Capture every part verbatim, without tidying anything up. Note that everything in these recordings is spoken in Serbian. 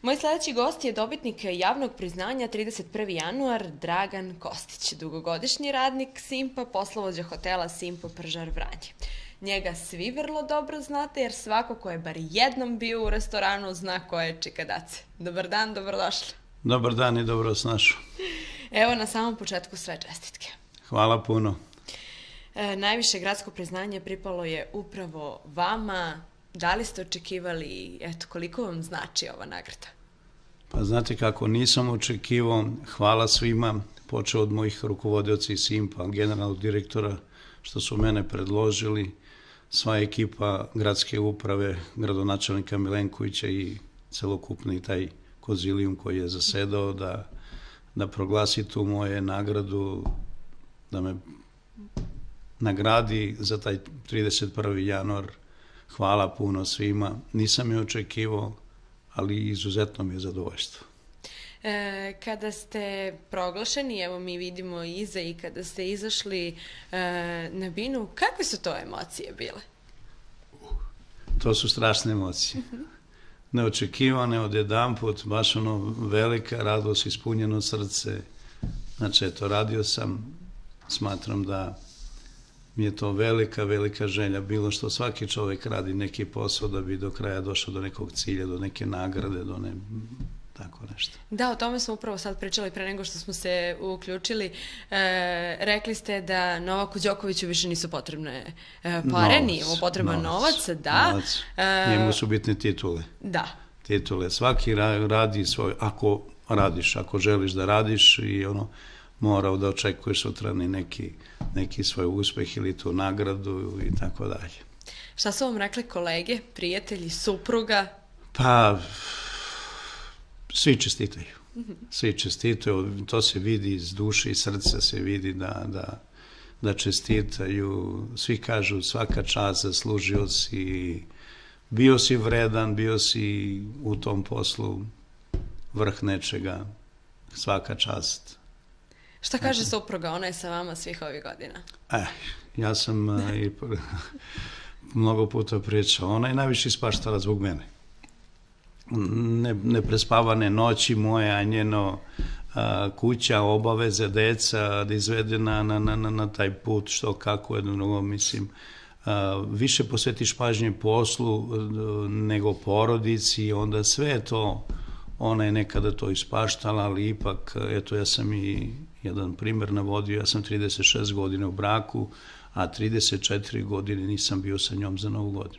Moj sledeći gost je dobitnik javnog priznanja trideset prvi januar, Dragan Kostić, dugogodišnji radnik Simpa, poslovođa hotela Simpo Pržar Vranje. Njega svi vrlo dobro znate jer svako ko je bar jednom bio u restoranu zna ko je Čikadace. Dobar dan, dobrodošli. Dobar dan i dobro vas našao. Evo na samom početku sve čestitke. Hvala puno. E, najviše gradsko priznanje pripalo je upravo vama. Da li ste očekivali, eto, koliko vam znači ova nagrada? Pa znate kako, nisam očekivao, hvala svima, počeo od mojih rukovodioca iz Simpa, generalnog direktora, što su mene predložili, sva ekipa gradske uprave, gradonačelnika Milenkovića i celokupni taj konzilijum koji je zasedao da, da proglasi tu moje nagradu, da me nagradi za taj trideset prvi januar. Hvala puno svima. Nisam je očekivao, ali izuzetno mi je zadovoljstvo. E, kada ste proglašeni, evo mi vidimo iza i kada ste izašli e, na binu, kakve su to emocije bile? To su strašne emocije. Neočekivane od jedanput, baš ono velika radost, ispunjeno srce. Znači, eto, radio sam, smatram da mi je to velika, velika želja. Bilo što svaki čovjek radi neki posao da bi do kraja došao do nekog cilja, do neke nagrade, do ne... tako nešto. Da, o tome smo upravo sad pričali pre nego što smo se uključili. E, rekli ste da Novaku Đokoviću više nisu potrebne e, pare, nije mu potreban novac, da. Novac. E, Njemu su bitne titule. Da. Titule. Svaki radi svoj, ako radiš, ako želiš da radiš i ono, morao da očekuješ sutra neki, neki svoj uspeh ili tu nagradu i tako dalje. Šta su vam rekli kolege, prijatelji, supruga? Pa, svi čestitaju. Svi čestitaju, to se vidi iz duše i srca se vidi da, da, da čestitaju. Svi kažu svaka čast, zaslužio si, bio si vredan, bio si u tom poslu vrh nečega, svaka čast. Šta kaže supruga? Ona je sa vama svih ovih godina. Eh, ja sam uh, i mnogo puta pričao. Ona je najviše ispaštala zbog mene. Ne, neprespavane noći moje, a njeno a, kuća, obaveze, deca, da izvede na, na, na, na taj put, što, kako, jedno mnogo, mislim. A, više posvetiš pažnje poslu nego porodici, onda sve to, ona je nekada to ispaštala, ali ipak, eto, ja sam i jedan primjer navodio, ja sam trideset šest godina u braku, a trideset četiri godine nisam bio sa njom za Novu godinu.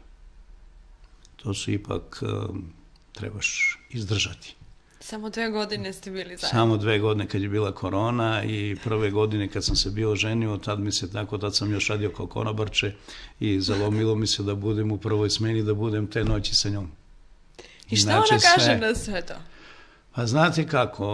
To su ipak... trebaš izdržati. Samo dve godine ste bili zajedno? Samo dve godine kad je bila korona i prve godine kad sam se bio ženio, tad mi se tako, tad sam još radio kao konobarče i zalomilo mi se da budem u prvoj smeni, da budem te noći sa njom. I šta ona kaže na sve to? Pa znate kako,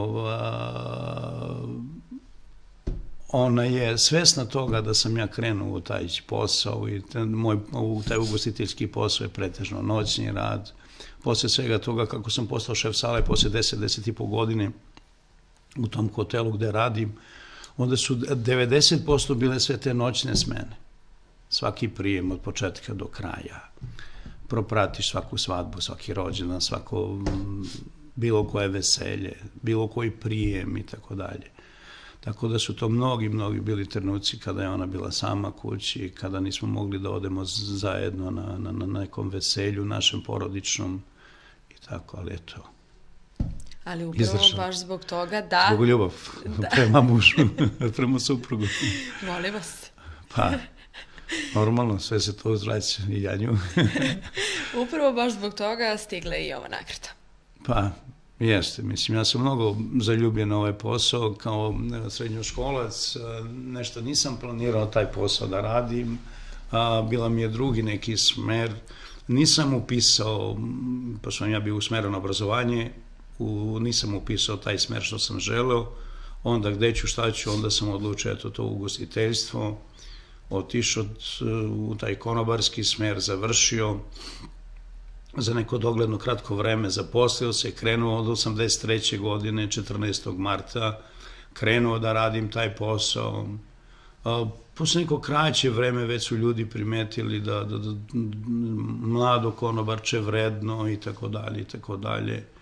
ona je svesna toga da sam ja krenuo u taj posao i moj, u taj ugostiteljski posao je pretežno noćni rad. Posle svega toga, kako sam postao šef sale, posle deset, deset i po godine u tom hotelu gde radim, onda su devedeset posto bile sve te noćne smene. Svaki prijem od početka do kraja. Propratiš svaku svadbu, svaki rođendan, svako bilo koje veselje, bilo koji prijem i tako dalje. Tako da su to mnogi, mnogi bili trenuci kada je ona bila sama kući, kada nismo mogli da odemo zajedno na, na, na nekom veselju, našem porodičnom i tako, ali eto. Ali upravo izdržam. Baš zbog toga da... Zbog ljubav, da. Prema mužu, prema suprugu. Molim vas. Pa, normalno, sve se to uzvraća i ja nju. Upravo baš zbog toga stigla i ova nagrada. Pa, jeste, mislim, ja sam mnogo zaljubljen na ovaj posao, kao srednjoškolac, nešto nisam planirao taj posao da radim, a, bila mi je drugi neki smer, nisam upisao, pa sam ja bio usmeren na obrazovanje, u, nisam upisao taj smer što sam želeo, onda gde ću, šta ću, onda sam odlučio, eto, to ugostiteljstvo, otišao u taj konobarski smer, završio, za neko dogledno kratko vreme zaposlio se, krenuo od osamdeset treće godine, četrnaestog marta, krenuo da radim taj posao. Posle neko kraće vreme već su ljudi primetili da, da, da mlado konobarče vredno i tako dalje i tako dalje.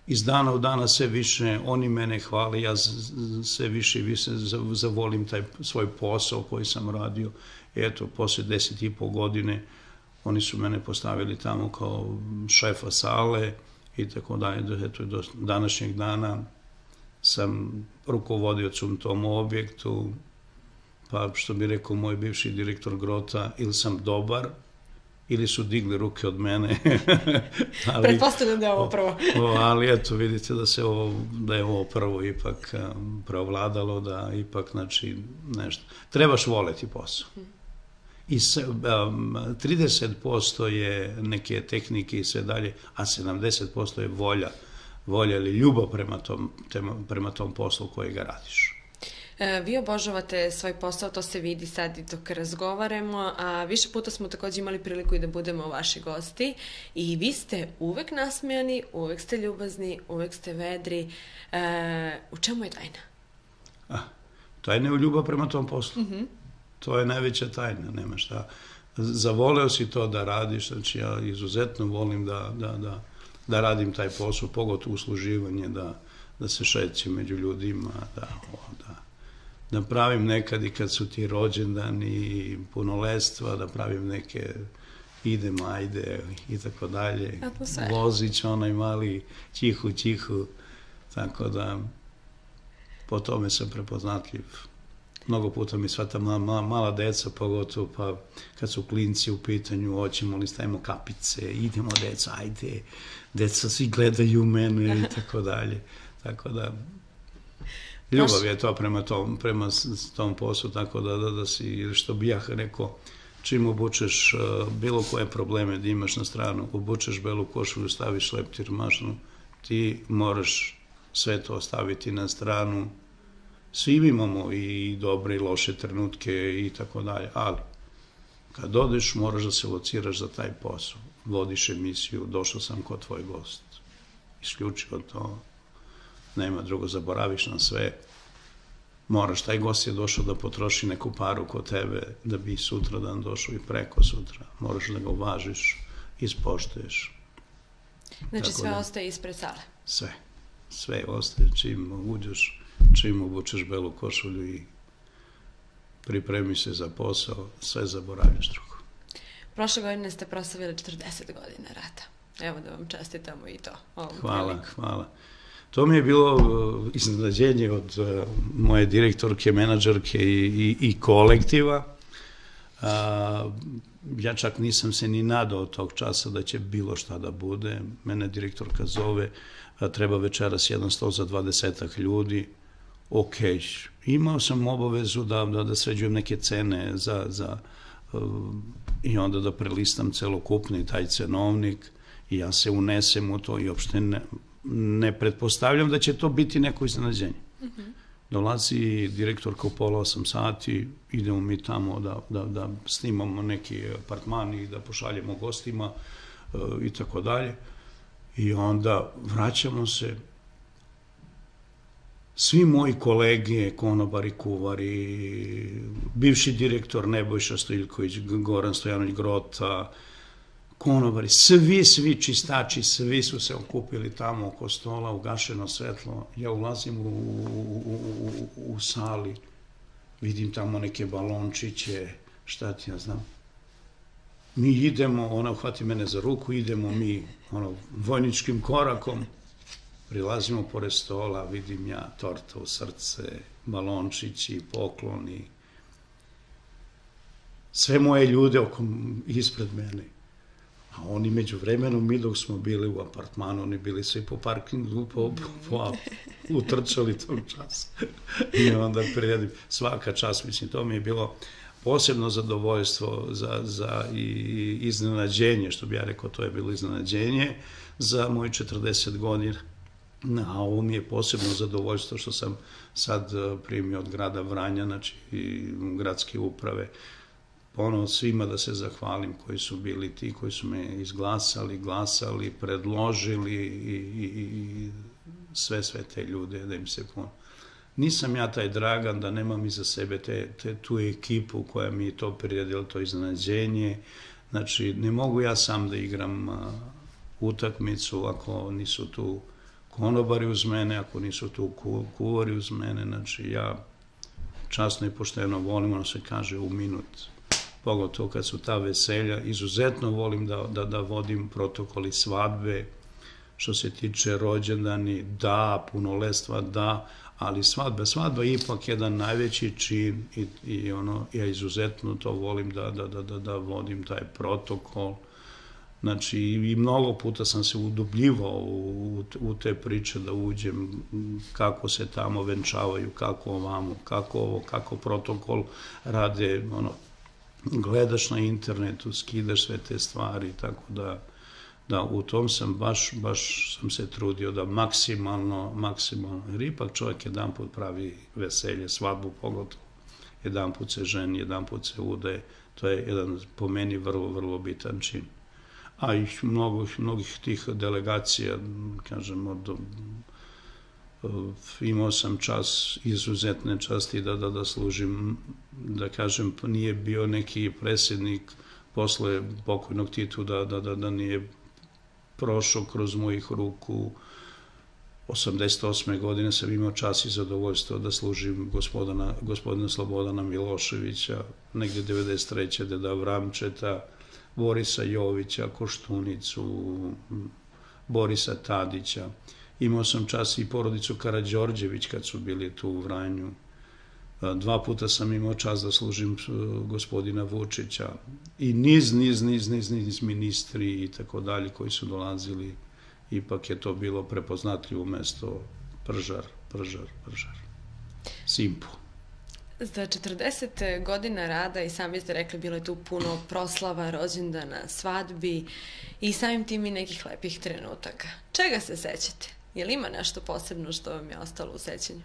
iz dana u dana sve više oni mene hvale, ja sve više i više zavolim taj svoj posao koji sam radio. Eto, posle deset i pol godine oni su mene postavili tamo kao šefa sale i tako dalje. Eto, do današnjeg dana sam rukovodioc u tom objektu, pa što bi rekao moj bivši direktor Grota, ili sam dobar, ili su digli ruke od mene. Pretpostavljam da je ovo prvo. Ali eto, vidite da se ovo, da je ovo prvo ipak preovladalo, da ipak, znači, nešto. Trebaš voleti posao. I trideset posto je neke tehnike i sve dalje, a sedamdeset posto je volja, volja ili ljubav prema tom poslu koji ga radiš. Vi obožavate svoj posao, to se vidi sad i dok razgovaramo, a više puta smo također imali priliku i da budemo vaši gosti i vi ste uvek nasmejani, uvek ste ljubazni, uvek ste vedri. U čemu je tajna? Tajna je u ljubav prema tom poslu. To je najveća tajna, nema šta. Zavoleo si to da radiš, znači ja izuzetno volim da radim taj posao, pogotovo usluživanje, da se šećem među ljudima, da da pravim nekad i kad su ti rođendani, punoletstva, da pravim neke idemo, ajde i tako dalje. Vozić, onaj mali, tihu, tihu, tako da po tome sam prepoznatljiv. Mnogo puta mi sva ta mala deca, pogotovo pa kad su klinci u pitanju, hoćemo li stavimo kapice, idemo deca, ajde, deca svi gledaju mene i tako dalje. Tako da ljubav je to prema tom poslu, tako da si, što bi ja rekao, čim obučeš bilo koje probleme da imaš na stranu, obučeš belu košulju, staviš leptir, mašnu, ti moraš sve to ostaviti na stranu. Svi imamo i dobre i loše trenutke i tako dalje, ali kad odeš moraš da se lociraš za taj posao. Vodiš emisiju, došao sam kod tvoj gost. Isključivo to. Nema drugo, zaboraviš na sve. Moraš, taj gost je došao da potroši neku paru kod tebe, da bi sutra dan došao i preko sutra. Moraš da ga uvažiš, ispoštuješ. Znači sve ostaje ispred sale? Sve. Sve ostaje čim uđeš, čim obučeš belu košulju i pripremiš se za posao, sve zaboravljaš drugo. Prošle godine ste proslavili četrdeset godina rata. Evo da vam čestitamo i to. Hvala, hvala. To mi je bilo iznenađenje od moje direktorke, menadžerke i kolektiva. Ja čak nisam se ni nadao tog časa da će bilo šta da bude. Mene direktorka zove, treba večeras jedan sto za dvadesetak ljudi. Ok, imao sam obavezu da sređujem neke cene i onda da prelistam celokupni taj cenovnik i ja se unesem u to i uopšte ne... ne pretpostavljam da će to biti neko iznenađenje. Dolazi direktorka u pola osam sati, idemo mi tamo da snimamo neki apartman i da pošaljemo gostima i tako dalje. I onda vraćamo se. Svi moji kolege, konobari, kuvari, bivši direktor Nebojša Stojiljković, Goran Stojanović Grota, konobari, svi, svi čistači, svi su se okupili tamo oko stola, ugašeno svetlo. Ja ulazim u sali, vidim tamo neke balončiće, šta ti ja znam. Mi idemo, ona uhvati mene za ruku, idemo mi vojničkim korakom, prilazimo pored stola, vidim ja torta u srce, balončići, pokloni, sve moje ljude ispred mene. A oni među vremenom, mi dok smo bili u apartmanu, oni bili svi po parkingu, utrčali tog časa. I onda prijedim, svaka čast, mislim, to mi je bilo posebno zadovoljstvo za iznenađenje, što bi ja rekao, to je bilo iznenađenje za moje četrdeset godina. A ovo mi je posebno zadovoljstvo što sam sad primio od grada Vranja, znači gradske uprave, ponovo svima da se zahvalim koji su bili ti, koji su me izglasali, glasali, predložili i sve, sve te ljude da im se puno. Nisam ja taj Dragan da nemam iza sebe tu ekipu koja mi je to priredila, to iznenađenje. Znači, ne mogu ja sam da igram utakmicu ako nisu tu konobari uz mene, ako nisu tu kuvari uz mene, znači ja časno i pošteno volim, ono se kaže u minut, pogotovo kad su ta veselja, izuzetno volim da, da, da vodim protokoli svadbe, što se tiče rođendani, da, punoletstva, da, ali svadba, svadba je ipak jedan najveći čin i, i ono, ja izuzetno to volim da, da, da, da, da vodim taj protokol. Znači, i mnogo puta sam se udubljivao u, u te priče da uđem, kako se tamo venčavaju, kako ovamo, kako ovo, kako protokol rade, ono, gledaš na internetu, skidaš sve te stvari, tako da, da u tom sam baš, baš sam se trudio da maksimalno, maksimalno, jer ipak čovjek jedan put pravi veselje, svadbu pogotovo, jedan put se ženi, jedan put se udaje, to je jedan po meni vrlo, vrlo bitan čin. A i mnogo, mnogih tih delegacija, kažem, od, imao sam čas, izuzetne časti da, da, da služim, da kažem, nije bio neki predsjednik posle pokojnog Titu da, da, da, da nije prošao kroz mojih ruku. osamdeset osme godine sam imao čas i zadovoljstvo da služim gospodina, gospodina Slobodana Miloševića, negde devedeset treće deda Vramčeta, Borisa Jovića, Koštunicu, Borisa Tadića. Imao sam čas i porodicu Karađorđević kad su bili tu u Vranju. Dva puta sam imao čas da služim gospodina Vučića. I niz, niz, niz, niz, niz ministri i tako dalje koji su dolazili. Ipak je to bilo prepoznatljivo mesto Pržar, Pržar, Pržar. Simpo. Za četrdeset godina rada, i sami ste rekli, bilo je tu puno proslava, rođendana, svadbi i samim tim i nekih lepih trenutaka. Čega se sećate? Je li ima nešto posebno što vam je ostalo u sećanju?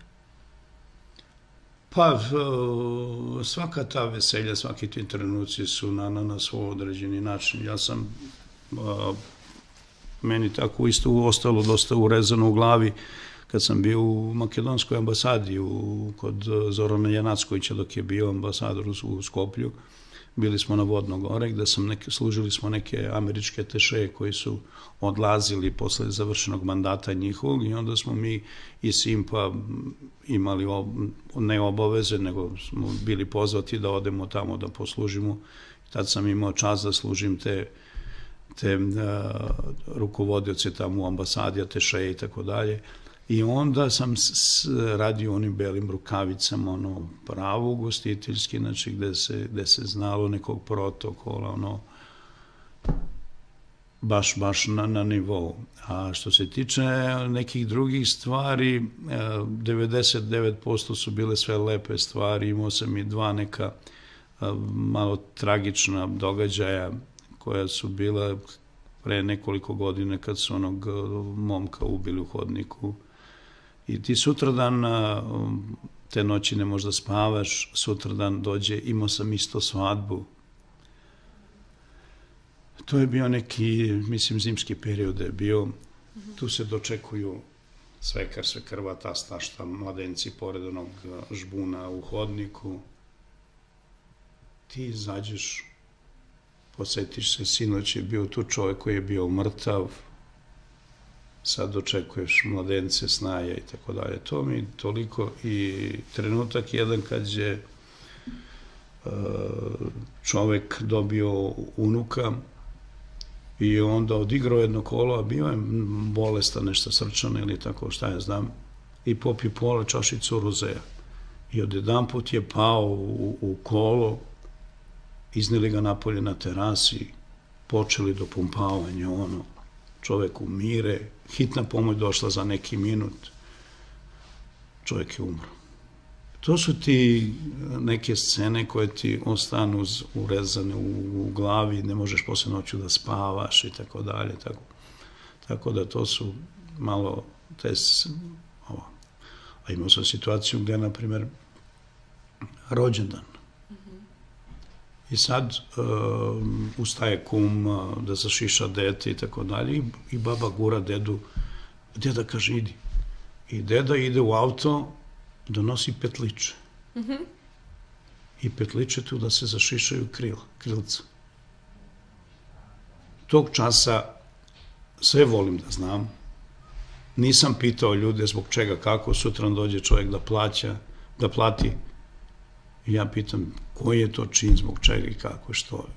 Pa, svaka ta veselja, svaki ti trenuci su na, na, na svoj određeni način. Ja sam, a, meni tako isto ostalo dosta urezano u glavi kad sam bio u makedonskoj ambasadi u, kod Zorana Janackovića dok je bio ambasador u, u Skoplju. Bili smo na Vodno gore gde sam neke, služili smo neke američke tešeje koji su odlazili posle završenog mandata njihovog i onda smo mi iz Simpa imali ob, ne obaveze, nego smo bili pozvati da odemo tamo da poslužimo. Tad sam imao čast da služim te, te uh, rukovodioce tamo u ambasadi, tešeje i tako dalje. I onda sam s, radio onim belim rukavicama, ono, pravo ugostiteljski, znači gde se, gde se znalo nekog protokola, ono, baš, baš na, na nivou. A što se tiče nekih drugih stvari, devedeset devet posto su bile sve lepe stvari, imao sam i dva neka malo tragična događaja koja su bila pre nekoliko godine kad su onog momka ubili u hodniku. I ti sutradan, te noći ne možda spavaš, sutradan dođe, imao sam isto svadbu. To je bio neki, mislim, zimski period je bio. Tu se dočekuju svekar, svekrva, tasta, šta, mladenci pored onog žbuna u hodniku. Ti izađeš, podsjetiš se, sinoć je bio tu čovjek koji je bio mrtav, sad dočekuješ mladence, snaje i tako dalje. To mi toliko i trenutak jedan kad je čovek dobio unuka i onda odigrao jedno kolo, a bio je bolestan, nešto srčano ili tako, šta ja znam, i popio pola čašicu rozeja. I odjedan put je pao u, u kolo, izneli ga napolje na terasi, počeli do pumpavanja, ono, čovek umire, hitna pomoć došla za neki minut, čovjek je umro. To su ti neke scene koje ti ostanu urezane u, u glavi, ne možeš posle noću da spavaš i tako dalje. Tako, tako da to su malo te... Ovo. A imao sam situaciju gde, na primjer, rođendan. I sad uh, ustaje kum uh, da zašiša dete i tako dalje i baba gura dedu, deda kaže idi. I deda ide u auto, donosi petliče. Mm-hmm. I petliče tu da se zašišaju krila, krilca. Tog časa sve volim da znam, Nisam pitao ljude zbog čega, kako, sutra dođe čovjek da plaća, da plati. I ja pitam koji je to čin, zbog čega i kako, što.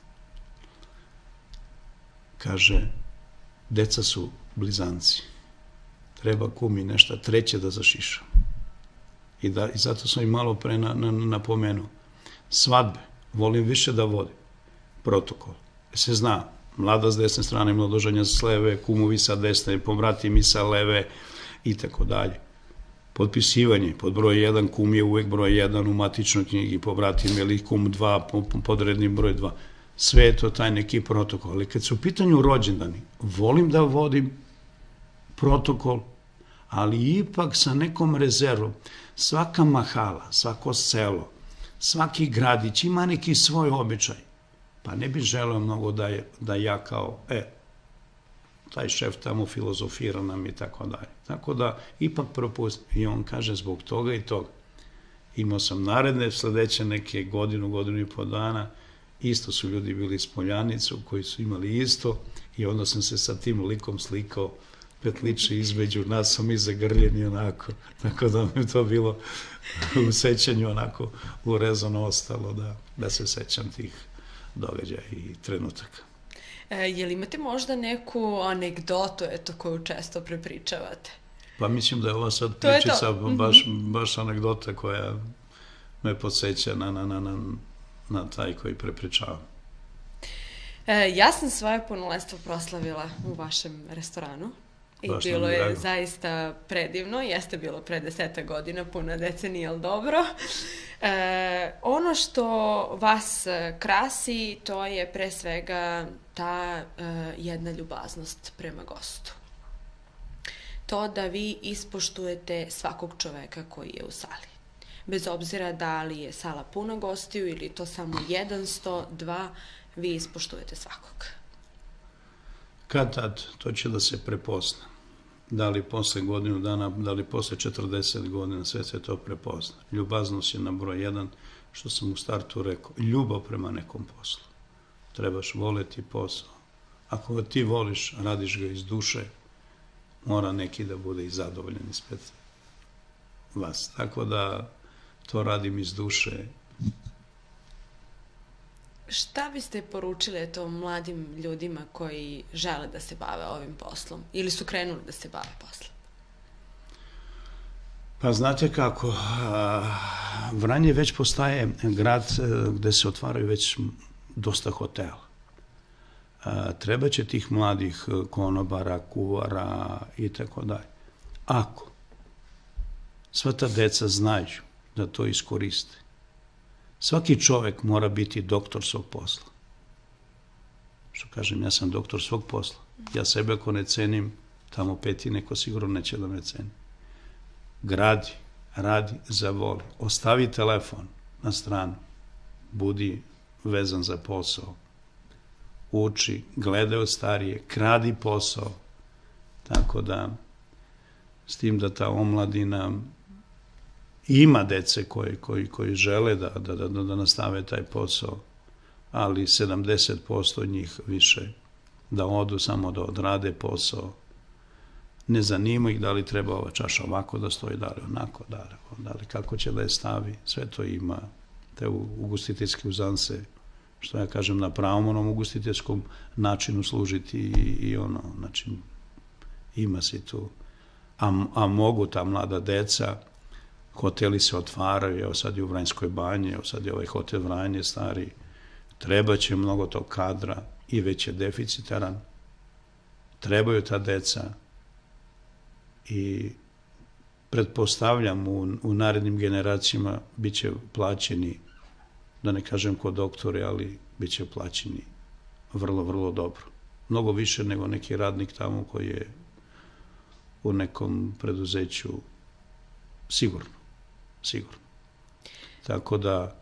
Kaže, deca su blizanci. Treba kumi nešto treće da zašiša. I, da, i zato sam i malo pre na, na, napomenuo. Svadbe, volim više da vodim. Protokol. Se zna, mlada s desne strane, mladoženja s leve, kumovi sa desne, pombrati mi sa leve i tako dalje. Potpisivanje, pod broj jedan, kum je uvek broj jedan u matičnoj knjigi, pobratim ili kum dva, podredni broj dva. Sve je to taj neki protokol. Ali kad su u pitanju rođendani, volim da vodim protokol, ali ipak sa nekom rezervom. Svaka mahala, svako selo, svaki gradić ima neki svoj običaj. Pa ne bih želeo mnogo da, je, da ja kao, e, taj šef tamo filozofira nam i tako dalje. Tako da, ipak propustim. I on kaže, zbog toga i toga. Imao sam naredne, sledeće neke godinu, godinu i po dana, isto su ljudi bili iz Poljanicu, koji su imali isto, i onda sam se sa tim likom slikao, petliče između nas, sam i zagrljeni onako, tako da mi to bilo u sećanju onako urezano ostalo, da, da se sećam tih događaja i trenutaka. E, je li imate možda neku anegdotu, eto, koju često prepričavate? Pa mislim da je ova sad pričica baš, baš anegdota koja me podsjeća na, na, na, na, na taj koji prepričavam. E, ja sam svoje punoletstvo proslavila u vašem restoranu. I baš bilo je drago. Zaista predivno, jeste bilo pre deseta godina, puna decenija, ali dobro. E, ono što vas krasi, to je pre svega ta e, jedna ljubaznost prema gostu. To da vi ispoštujete svakog čoveka koji je u sali. Bez obzira da li je sala puna gostiju ili to samo jedan, sto, dva, vi ispoštujete svakog. Kad tad, to će da se prepozna. Da li posle godinu dana, da li posle četrdeset godina, sve se to prepozna. Ljubaznost je na broj jedan, što sam u startu rekao, ljubav prema nekom poslu. Trebaš voleti posao. Ako ga ti voliš, radiš ga iz duše, mora neki da bude i zadovoljen ispred vas. Tako da to radim iz duše. Šta biste poručili eto mladim ljudima koji žele da se bave ovim poslom ili su krenuli da se bave poslom? Pa znate kako, Vranje već postaje grad gde se otvaraju već dosta hotela. Treba će tih mladih konobara, kuvara i tako dalje. Ako sva ta deca znaju da to iskoriste, svaki čovek mora biti doktor svog posla. Što kažem, ja sam doktor svog posla. Ja sebe ako ne cenim, tamo peti neko sigurno neće da me ceni. Gradi, radi, zavoli. Ostavi telefon na stranu. Budi vezan za posao. Uči, gledaj od starije, kradi posao. Tako da, s tim da ta omladina ima dece koji, koji, koji žele da, da, da, da nastave taj posao, ali sedamdeset posto njih više da odu samo da odrade posao. Ne zanima ih da li treba ova čaša ovako da stoji, da li onako, da li, da li kako će da je stavi. Sve to ima te ugostiteljske uzance, što ja kažem, na pravom onom ugostiteljskom načinu služiti i, i ono, znači, ima si tu. A, a mogu ta mlada deca, hoteli se otvaraju, evo sad je u Vranjskoj banji, evo sad je ovaj hotel Vranje stari, treba će mnogo tog kadra i već je deficitaran, trebaju ta deca i pretpostavljam u, u narednim generacijama bit će plaćeni, da ne kažem ko doktori, ali bit će plaćeni vrlo, vrlo dobro. Mnogo više nego neki radnik tamo koji je u nekom preduzeću sigurno. Sigurno. Tako da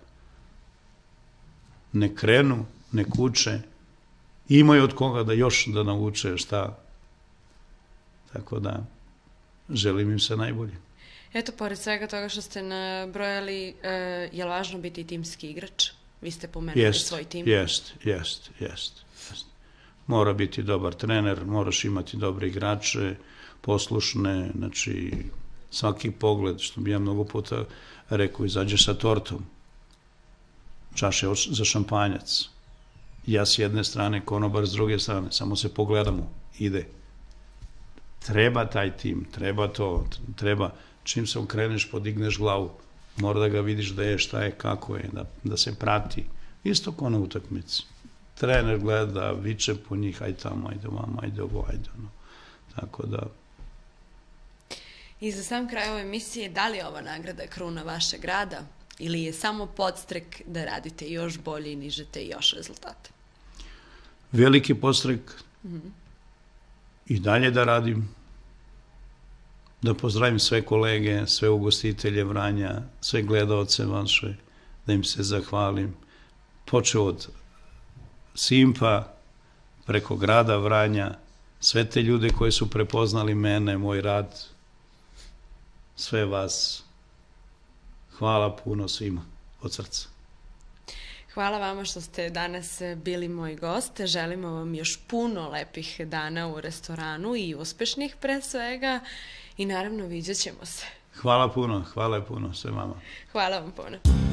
ne krenu, ne kuće, imaju od koga da još da nauče šta. Tako da želim im se najbolje. Eto, pored svega toga što ste nabrojali, je li važno biti timski igrač? Vi ste pomenuli jest, svoj tim. Jest, jest, jest, jest. Mora biti dobar trener, moraš imati dobre igrače, poslušne, znači svaki pogled, što bi ja mnogo puta rekao, izađe sa tortom, čaše za šampanjac, ja s jedne strane, konobar s druge strane, samo se pogledamo, ide. Treba taj tim, treba to, treba, čim se okreneš, podigneš glavu, mora da ga vidiš da je, šta je, kako je, da, da se prati. Isto ko na utakmici. Trener gleda, viče po njih, aj tamo, ajde vamo, ajde ovo, ajde ono. Tako da... I za sam kraj ove emisije, da li je ova nagrada kruna vašeg rada ili je samo podstrek da radite još bolje i nižete još rezultate? Veliki podstrek. Mm-hmm. I dalje da radim, da pozdravim sve kolege, sve ugostitelje Vranja, sve gledaoce vaše, da im se zahvalim. Počeo od Simpa, preko grada Vranja, sve te ljude koji su prepoznali mene, moj rad, sve vas. Hvala puno svima, od srca. Hvala vama što ste danas bili moj gost. Želimo vam još puno lepih dana u restoranu i uspešnih pre svega i naravno viđat ćemo se. Hvala puno, hvala puno sve vama. Hvala vam puno.